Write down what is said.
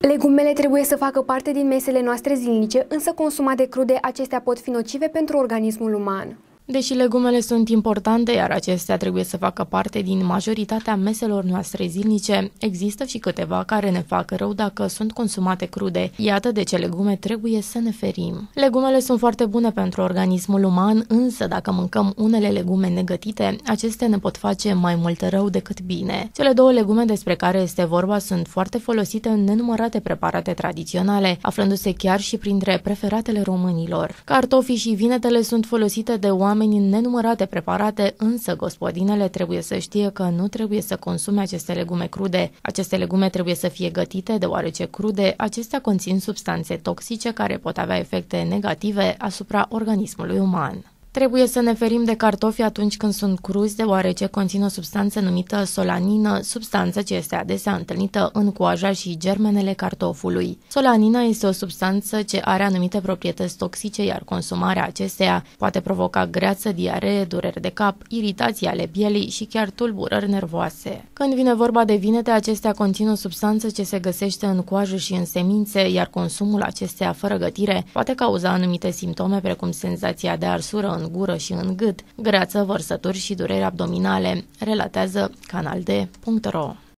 Legumele trebuie să facă parte din mesele noastre zilnice, însă consumate crude, acestea pot fi nocive pentru organismul uman. Deși legumele sunt importante, iar acestea trebuie să facă parte din majoritatea meselor noastre zilnice, există și câteva care ne fac rău dacă sunt consumate crude. Iată de ce legume trebuie să ne ferim. Legumele sunt foarte bune pentru organismul uman, însă dacă mâncăm unele legume negătite, acestea ne pot face mai mult rău decât bine. Cele două legume despre care este vorba sunt foarte folosite în nenumărate preparate tradiționale, aflându-se chiar și printre preferatele românilor. Cartofii și vinetele sunt folosite de oameni în nenumărate preparate, însă gospodinele trebuie să știe că nu trebuie să consume aceste legume crude. Aceste legume trebuie să fie gătite, deoarece crude, acestea conțin substanțe toxice care pot avea efecte negative asupra organismului uman. Trebuie să ne ferim de cartofi atunci când sunt cruzi, deoarece conțin o substanță numită solanină, substanță ce este adesea întâlnită în coaja și germenele cartofului. Solanina este o substanță ce are anumite proprietăți toxice, iar consumarea acesteia poate provoca greață, diaree, dureri de cap, iritații ale pielii și chiar tulburări nervoase. Când vine vorba de vinete, acestea conțin o substanță ce se găsește în coajă și în semințe, iar consumul acesteia fără gătire poate cauza anumite simptome precum senzația de arsură în gură și în gât, greață, vărsături și dureri abdominale, relatează canalde.ro.